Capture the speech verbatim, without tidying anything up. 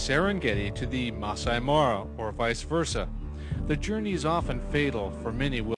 Serengeti to the Masai Mara or vice versa. The journey is often fatal for many